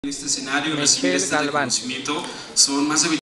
En este escenario, recibir Michelle este Galván. reconocimiento son más de